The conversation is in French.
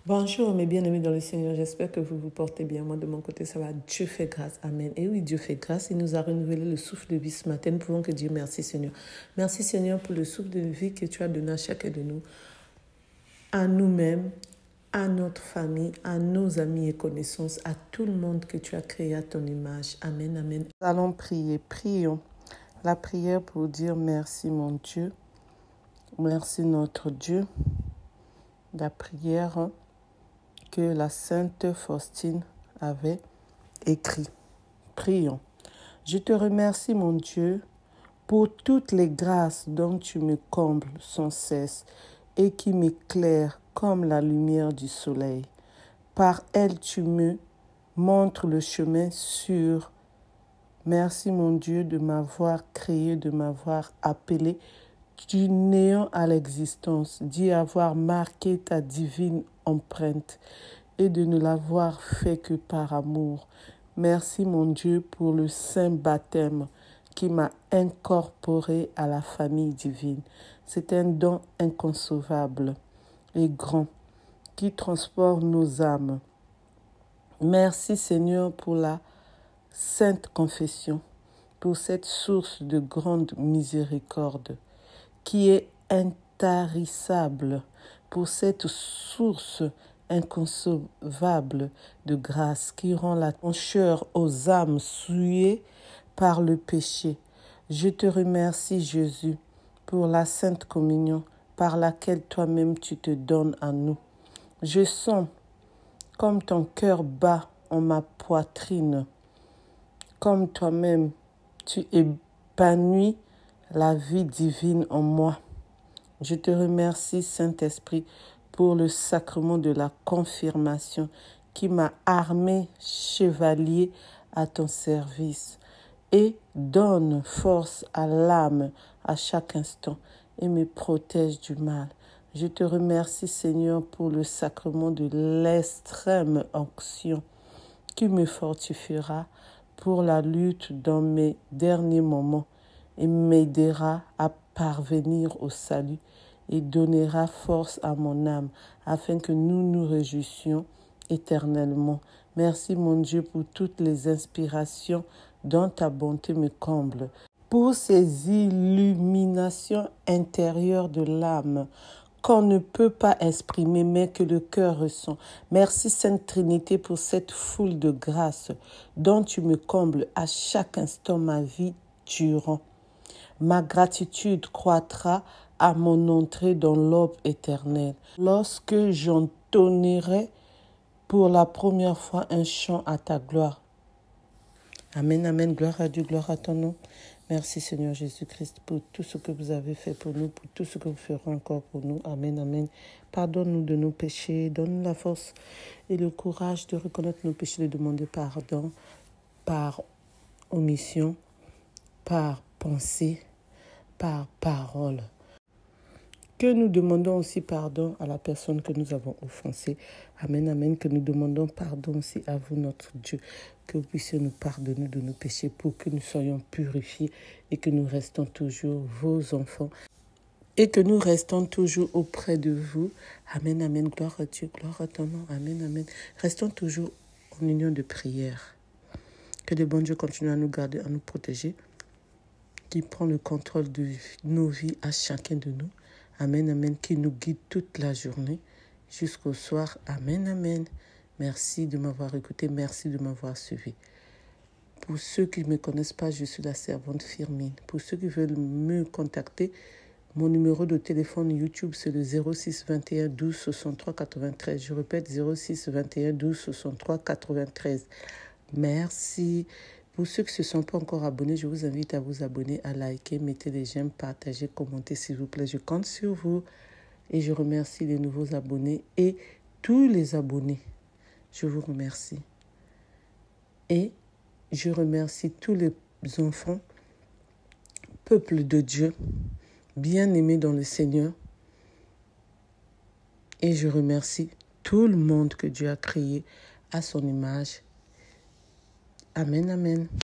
Bonjour mes bien-aimés dans le Seigneur, j'espère que vous vous portez bien. Moi de mon côté ça va, Dieu fait grâce, Amen. Et oui, Dieu fait grâce, il nous a renouvelé le souffle de vie ce matin. Nous pouvons que dire merci Seigneur. Merci Seigneur pour le souffle de vie que tu as donné à chacun de nous, à nous-mêmes, à notre famille, à nos amis et connaissances, à tout le monde que tu as créé à ton image. Amen, Amen. Nous allons prier, prions. La prière pour dire merci mon Dieu, merci notre Dieu. La prière que la Sainte Faustine avait écrite. Prions. Je te remercie mon Dieu pour toutes les grâces dont tu me combles sans cesse et qui m'éclairent comme la lumière du soleil. Par elles tu me montres le chemin sûr. Merci mon Dieu de m'avoir créé, de m'avoir appelé du néant à l'existence, d'y avoir marqué ta divine empreinte et de ne l'avoir fait que par amour. Merci mon Dieu pour le saint baptême qui m'a incorporé à la famille divine. C'est un don inconcevable et grand qui transporte nos âmes. Merci Seigneur pour la sainte confession, pour cette source de grande miséricorde qui est intarissable, pour cette source inconcevable de grâce qui rend la blancheur aux âmes souillées par le péché. Je te remercie Jésus pour la sainte communion par laquelle toi-même tu te donnes à nous. Je sens comme ton cœur bat en ma poitrine, comme toi-même tu épanouis la vie divine en moi. Je te remercie, Saint-Esprit, pour le sacrement de la confirmation qui m'a armé chevalier à ton service et donne force à l'âme à chaque instant et me protège du mal. Je te remercie, Seigneur, pour le sacrement de l'extrême onction qui me fortifiera pour la lutte dans mes derniers moments et m'aidera à parvenir au salut et donnera force à mon âme afin que nous nous réjouissions éternellement. Merci mon Dieu pour toutes les inspirations dont ta bonté me comble, pour ces illuminations intérieures de l'âme qu'on ne peut pas exprimer, mais que le cœur ressent. Merci Sainte Trinité pour cette foule de grâces dont tu me combles à chaque instant ma vie durant. Ma gratitude croîtra à mon entrée dans l'aube éternelle, lorsque j'entonnerai pour la première fois un chant à ta gloire. Amen, amen, gloire à Dieu, gloire à ton nom. Merci Seigneur Jésus-Christ pour tout ce que vous avez fait pour nous, pour tout ce que vous ferez encore pour nous. Amen, amen. Pardonne-nous de nos péchés, donne-nous la force et le courage de reconnaître nos péchés, de demander pardon par omission, par pensée, par parole. Que nous demandons aussi pardon à la personne que nous avons offensée. Amen, amen. Que nous demandons pardon aussi à vous, notre Dieu. Que vous puissiez nous pardonner de nos péchés pour que nous soyons purifiés et que nous restons toujours vos enfants. Et que nous restons toujours auprès de vous. Amen, amen. Gloire à Dieu, gloire à ton nom. Amen, amen. Restons toujours en union de prière. Que le bon Dieu continue à nous garder, à nous protéger. Qui prend le contrôle de nos vies à chacun de nous. Amen, amen, qui nous guide toute la journée jusqu'au soir. Amen, amen. Merci de m'avoir écouté, merci de m'avoir suivi. Pour ceux qui ne me connaissent pas, je suis la servante Firmine. Pour ceux qui veulent me contacter, mon numéro de téléphone YouTube, c'est le 06 21 12 63 93. Je répète, 06 21 12 63 93. Merci. Pour ceux qui ne se sont pas encore abonnés, je vous invite à vous abonner, à liker, mettez des j'aime, partagez, commentez s'il vous plaît. Je compte sur vous et je remercie les nouveaux abonnés et tous les abonnés. Je vous remercie. Et je remercie tous les enfants, peuple de Dieu, bien-aimés dans le Seigneur. Et je remercie tout le monde que Dieu a créé à son image. Amen, amen.